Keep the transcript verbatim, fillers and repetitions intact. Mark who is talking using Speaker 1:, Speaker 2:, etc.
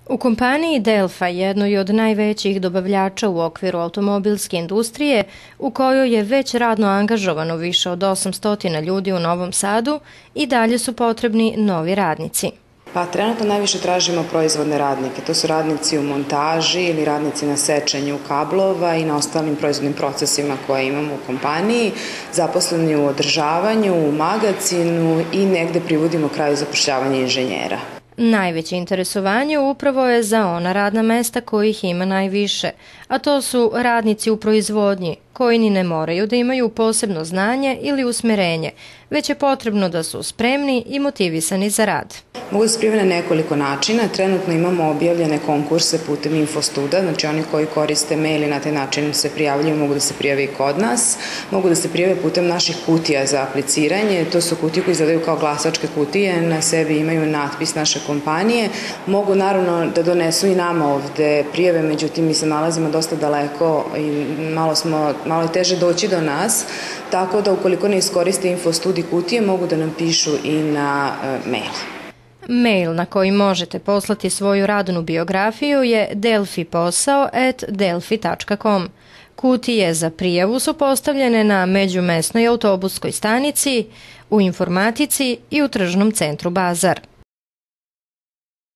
Speaker 1: U kompaniji Delfa, jednoj od najvećih dobavljača u okviru automobilske industrije, u kojoj je već radno angažovano više od osamsto ljudi u Novom Sadu, i dalje su potrebni novi radnici.
Speaker 2: Pa trenutno najviše tražimo proizvodne radnike. To su radnici u montaži ili radnici na sečenju kablova i na ostalim proizvodnim procesima koje imamo u kompaniji, zaposleni u održavanju, u magacinu i negde privodimo kraju zapošljavanja inženjera.
Speaker 1: Najveće interesovanje upravo je za ona radna mesta kojih ima najviše, a to su radnici u proizvodnji, koji ni ne moraju da imaju posebno znanje ili usmerenje, već je potrebno da su spremni i motivisani za rad.
Speaker 2: Mogu da se prijave na nekoliko načina. Trenutno imamo objavljene konkurse putem Infostuda, znači oni koji koriste mail i na taj način se prijavljaju, mogu da se prijave i kod nas. Mogu da se prijave putem naših kutija za apliciranje. To su kutije koje izgledaju kao glasačke kutije, na sebi imaju natpis naše kompanije. Mogu naravno da donesu i nama ovde prijave, međutim mi se nalazimo dosta daleko i malo, smo, malo je teže doći do nas, tako da ukoliko ne iskoriste Infostud i kutije, mogu da nam pišu i na uh, mail.
Speaker 1: Mail na koji možete poslati svoju radnu biografiju je delfiposao at delfi tačka com. Kutije za prijavu su postavljene na međumesnoj autobuskoj stanici, u informatici i u tržnom centru Bazar.